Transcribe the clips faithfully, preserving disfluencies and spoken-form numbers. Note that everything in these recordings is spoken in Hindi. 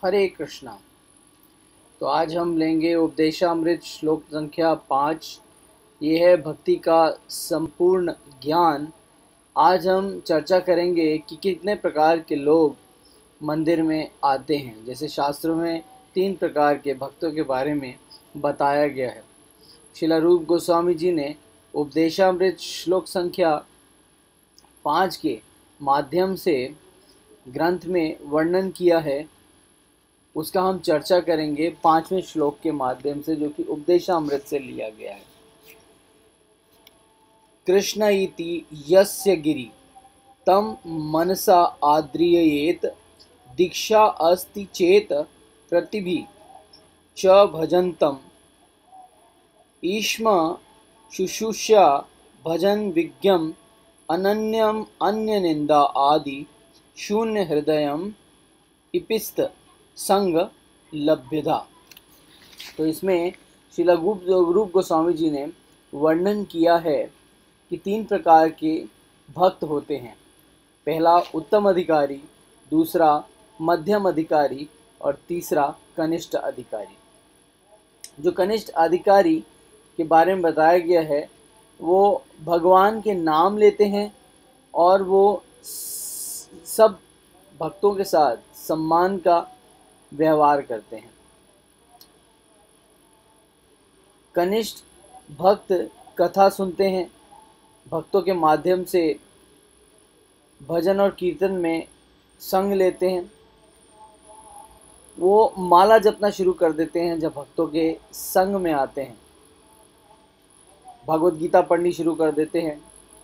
हरे कृष्णा। तो आज हम लेंगे उपदेशामृत श्लोक संख्या पाँच। ये है भक्ति का संपूर्ण ज्ञान। आज हम चर्चा करेंगे कि कितने प्रकार के लोग मंदिर में आते हैं। जैसे शास्त्रों में तीन प्रकार के भक्तों के बारे में बताया गया है। श्रील रूप गोस्वामी जी ने उपदेशामृत श्लोक संख्या पाँच के माध्यम से ग्रंथ में वर्णन किया है, उसका हम चर्चा करेंगे पांचवें श्लोक के माध्यम से, जो कि उपदेशामृत से लिया गया है। कृष्ण इति यस्य गिरि तम मनसा आद्रियेत दीक्षा अस्ति चेत प्रतिभि च भजन्तम ईश्म शुश्रूषा भजन विज्ञम अनन्यम अन्य निंदा आदि शून्य हृदयम इपिस्त संग लभ्यधा। तो इसमें श्रील रूप गोस्वामी जी ने वर्णन किया है कि तीन प्रकार के भक्त होते हैं। पहला उत्तम अधिकारी, दूसरा मध्यम अधिकारी और तीसरा कनिष्ठ अधिकारी। जो कनिष्ठ अधिकारी के बारे में बताया गया है, वो भगवान के नाम लेते हैं और वो सब भक्तों के साथ सम्मान का व्यवहार करते हैं। कनिष्ठ भक्त कथा सुनते हैं, भक्तों के माध्यम से भजन और कीर्तन में संग लेते हैं। वो माला जपना शुरू कर देते हैं जब भक्तों के संग में आते हैं। भगवत गीता पढ़नी शुरू कर देते हैं।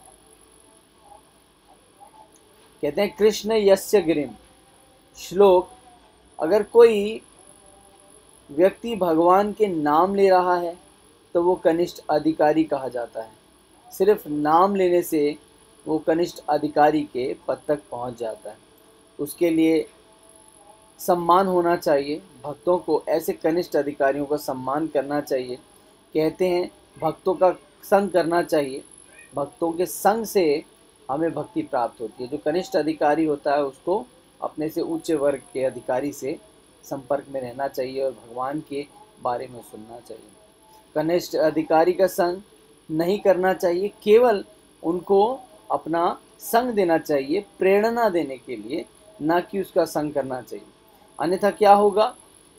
कहते हैं कृष्ण यस्य गिरिम श्लोक, अगर कोई व्यक्ति भगवान के नाम ले रहा है तो वो कनिष्ठ अधिकारी कहा जाता है। सिर्फ नाम लेने से वो कनिष्ठ अधिकारी के पद तक पहुंच जाता है। उसके लिए सम्मान होना चाहिए। भक्तों को ऐसे कनिष्ठ अधिकारियों का सम्मान करना चाहिए। कहते हैं भक्तों का संग करना चाहिए। भक्तों के संग से हमें भक्ति प्राप्त होती है। जो कनिष्ठ अधिकारी होता है उसको अपने से उच्च वर्ग के अधिकारी से संपर्क में रहना चाहिए और भगवान के बारे में सुनना चाहिए। कनिष्ठ अधिकारी का संग नहीं करना चाहिए, केवल उनको अपना संग देना चाहिए प्रेरणा देने के लिए, ना कि उसका संग करना चाहिए। अन्यथा क्या होगा,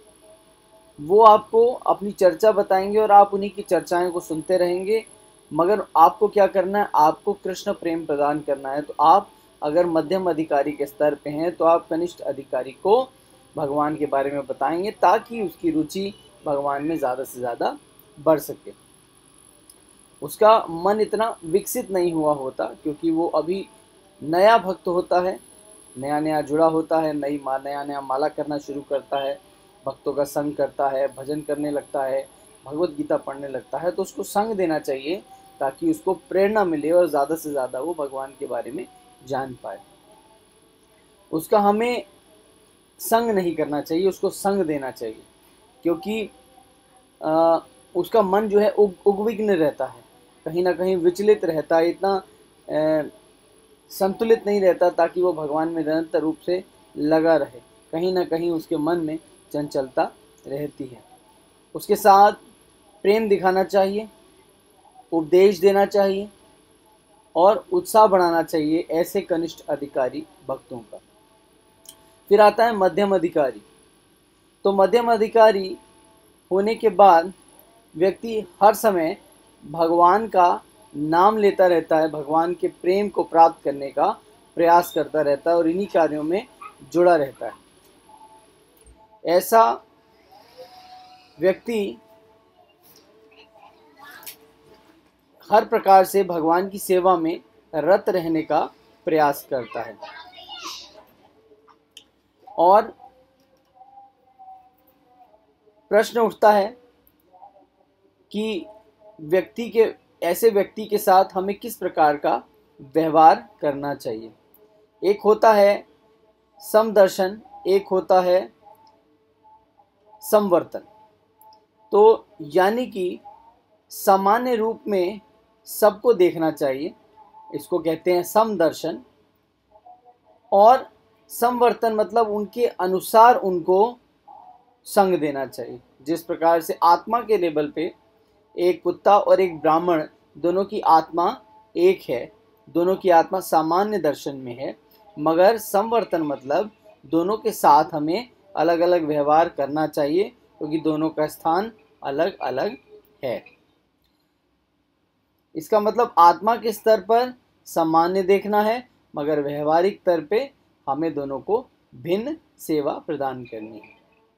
वो आपको अपनी चर्चा बताएंगे और आप उन्हीं की चर्चाएं को सुनते रहेंगे। मगर आपको क्या करना है, आपको कृष्ण प्रेम प्रदान करना है। तो आप अगर मध्यम अधिकारी के स्तर पे हैं तो आप कनिष्ठ अधिकारी को भगवान के बारे में बताएंगे ताकि उसकी रुचि भगवान में ज़्यादा से ज़्यादा बढ़ सके। उसका मन इतना विकसित नहीं हुआ होता क्योंकि वो अभी नया भक्त होता है, नया नया जुड़ा होता है, नई मा नया नया माला करना शुरू करता है, भक्तों का संग करता है, भजन करने लगता है, भगवत गीता पढ़ने लगता है। तो उसको संग देना चाहिए ताकि उसको प्रेरणा मिले और ज़्यादा से ज़्यादा वो भगवान के बारे में जान पाए। उसका हमें संग नहीं करना चाहिए, उसको संग देना चाहिए, क्योंकि आ, उसका मन जो है उग उद्विग्न रहता है, कहीं ना कहीं विचलित रहता है, इतना आ, संतुलित नहीं रहता ताकि वो भगवान में निरंतर रूप से लगा रहे। कहीं ना कहीं उसके मन में चंचलता रहती है। उसके साथ प्रेम दिखाना चाहिए, उपदेश देना चाहिए और उत्साह बढ़ाना चाहिए ऐसे कनिष्ठ अधिकारी भक्तों का। फिर आता है मध्यम अधिकारी। तो मध्यम अधिकारी होने के बाद व्यक्ति हर समय भगवान का नाम लेता रहता है, भगवान के प्रेम को प्राप्त करने का प्रयास करता रहता है और इन्हीं कार्यों में जुड़ा रहता है। ऐसा व्यक्ति हर प्रकार से भगवान की सेवा में रत रहने का प्रयास करता है। और प्रश्न उठता है कि व्यक्ति के ऐसे व्यक्ति के साथ हमें किस प्रकार का व्यवहार करना चाहिए। एक होता है समदर्शन, एक होता है समवर्तन। तो यानी कि सामान्य रूप में सबको देखना चाहिए, इसको कहते हैं समदर्शन। और समवर्तन मतलब उनके अनुसार उनको संग देना चाहिए। जिस प्रकार से आत्मा के लेवल पे एक कुत्ता और एक ब्राह्मण दोनों की आत्मा एक है, दोनों की आत्मा सामान्य दर्शन में है, मगर संवर्तन मतलब दोनों के साथ हमें अलग अलग व्यवहार करना चाहिए, क्योंकि दोनों का स्थान अलग अलग है। इसका मतलब आत्मा के स्तर पर सामान्य देखना है, मगर व्यवहारिक स्तर पे हमें दोनों को भिन्न सेवा प्रदान करनी है।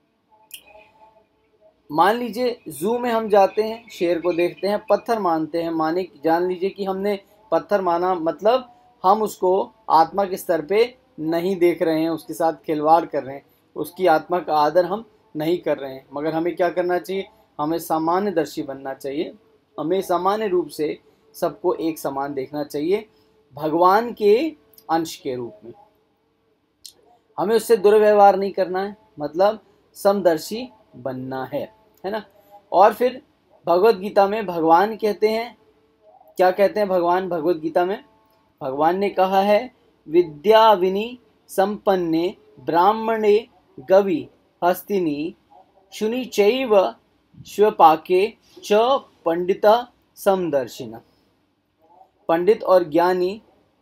मान लीजिए जू में हम जाते हैं, शेर को देखते हैं, पत्थर मानते हैं, माने जान लीजिए कि हमने पत्थर माना, मतलब हम उसको आत्मा के स्तर पे नहीं देख रहे हैं, उसके साथ खिलवाड़ कर रहे हैं, उसकी आत्मा का आदर हम नहीं कर रहे हैं। मगर हमें क्या करना चाहिए? हमें सामान्यदर्शी बनना चाहिए। हमें सामान्य रूप से सबको एक समान देखना चाहिए, भगवान के अंश के रूप में। हमें उससे दुर्व्यवहार नहीं करना है, मतलब समदर्शी बनना है, है ना। और फिर भगवत गीता में भगवान कहते हैं, क्या कहते हैं भगवान भगवत गीता में? भगवान ने कहा है, विद्याविनी संपन्ने ब्राह्मणे गवि हस्तिनी शुनि चैव श्वपाके च पंडिता समदर्शिना। पंडित और ज्ञानी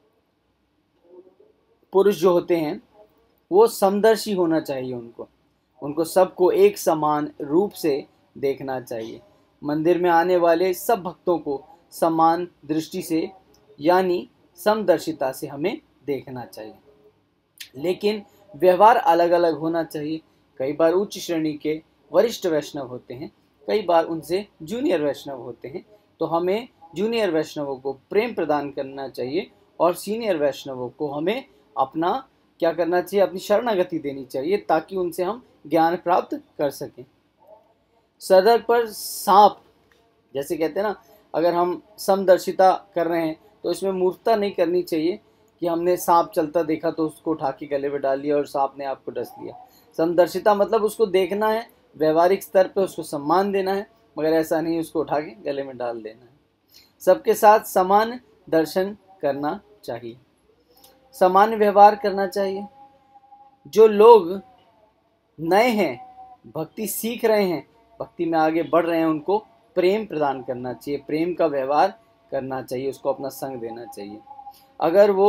पुरुष जो होते हैं वो समदर्शी होना चाहिए, उनको उनको सबको एक समान रूप से देखना चाहिए। मंदिर में आने वाले सब भक्तों को समान दृष्टि से यानी समदर्शिता से हमें देखना चाहिए, लेकिन व्यवहार अलग अलग होना चाहिए। कई बार उच्च श्रेणी के वरिष्ठ वैष्णव होते हैं, कई बार उनसे जूनियर वैष्णव होते हैं, तो हमें जूनियर वैष्णवों को प्रेम प्रदान करना चाहिए और सीनियर वैष्णवों को हमें अपना क्या करना चाहिए? अपनी शरणागति देनी चाहिए, ताकि उनसे हम ज्ञान प्राप्त कर सकें। सड़क पर सांप, जैसे कहते हैं ना, अगर हम समदर्शिता कर रहे हैं तो इसमें मूर्खता नहीं करनी चाहिए कि हमने सांप चलता देखा तो उसको उठा के गले में डाल लिया और सांप ने आपको डस लिया। समदर्शिता मतलब उसको देखना है, व्यवहारिक स्तर पे उसको सम्मान देना है, मगर ऐसा नहीं उसको उठा के गले में डाल देना है। सबके साथ समान दर्शन करना चाहिए, समान व्यवहार करना चाहिए। जो लोग नए हैं, भक्ति सीख रहे हैं, भक्ति में आगे बढ़ रहे हैं, उनको प्रेम प्रदान करना चाहिए, प्रेम का व्यवहार करना चाहिए, उसको अपना संग देना चाहिए। अगर वो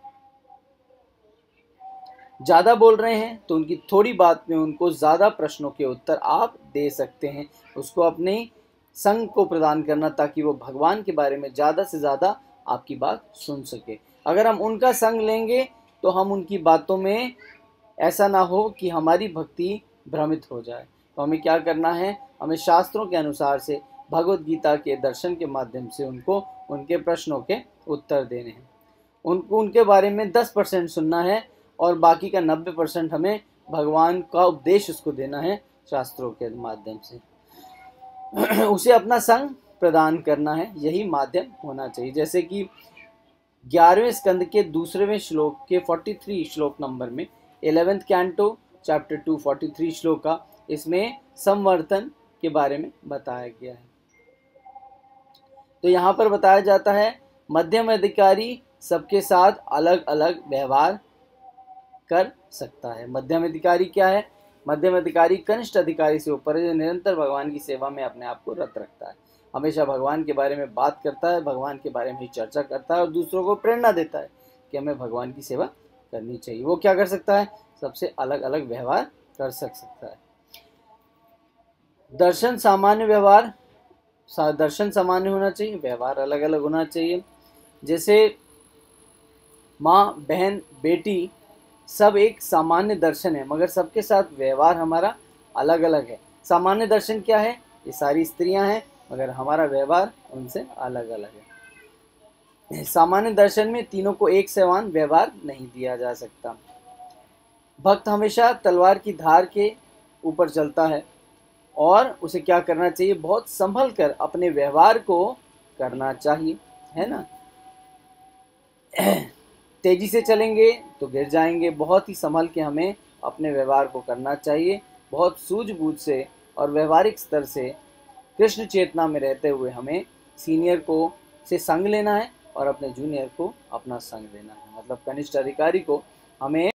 ज़्यादा बोल रहे हैं तो उनकी थोड़ी बात में उनको ज़्यादा प्रश्नों के उत्तर आप दे सकते हैं, उसको अपने संग को प्रदान करना, ताकि वो भगवान के बारे में ज़्यादा से ज़्यादा आपकी बात सुन सके। अगर हम उनका संग लेंगे तो हम उनकी बातों में ऐसा ना हो कि हमारी भक्ति भ्रमित हो जाए। तो हमें क्या करना है? हमें शास्त्रों के अनुसार से भगवत गीता के दर्शन के माध्यम से उनको उनके प्रश्नों के उत्तर देने हैं। उनको उनके बारे में दस परसेंट सुनना है और बाकी का नब्बे परसेंट हमें भगवान का उपदेश उसको देना है शास्त्रों के माध्यम से। उसे अपना संग प्रदान करना है, यही माध्यम होना चाहिए। जैसे कि ग्यारहवें स्कंद के दूसरेवें श्लोक के तैंतालीस श्लोक नंबर में eleventh canto chapter two forty three श्लोक का, इसमें संवर्तन के बारे में बताया गया है। तो यहाँ पर बताया जाता है, मध्यम अधिकारी सबके साथ अलग अलग व्यवहार कर सकता है। मध्यम अधिकारी क्या है? मध्यम अधिकारी कनिष्ठ अधिकारी से ऊपर है, जो निरंतर भगवान की सेवा में अपने आप को रत रखता है, हमेशा भगवान के बारे में बात करता है, भगवान के बारे में ही चर्चा करता है और दूसरों को प्रेरणा देता है कि हमें भगवान की सेवा करनी चाहिए। वो क्या कर सकता है? सबसे अलग अलग व्यवहार कर सक सकता है। दर्शन सामान्य व्यवहार, दर्शन सामान्य होना चाहिए, व्यवहार अलग अलग होना चाहिए। जैसे माँ, बहन, बेटी सब एक सामान्य दर्शन है, मगर सबके साथ व्यवहार हमारा अलग अलग है। सामान्य दर्शन क्या है? ये सारी स्त्रियां हैं, मगर हमारा व्यवहार उनसे अलग अलग है। सामान्य दर्शन में तीनों को एक समान व्यवहार नहीं दिया जा सकता। भक्त हमेशा तलवार की धार के ऊपर चलता है और उसे क्या करना चाहिए? बहुत संभल कर अपने व्यवहार को करना चाहिए, है ना। तेजी से चलेंगे तो गिर जाएंगे, बहुत ही संभल के हमें अपने व्यवहार को करना चाहिए, बहुत सूझबूझ से और व्यवहारिक स्तर से कृष्ण चेतना में रहते हुए हमें सीनियर को से संग लेना है और अपने जूनियर को अपना संग देना है। मतलब कनिष्ठ अधिकारी को हमें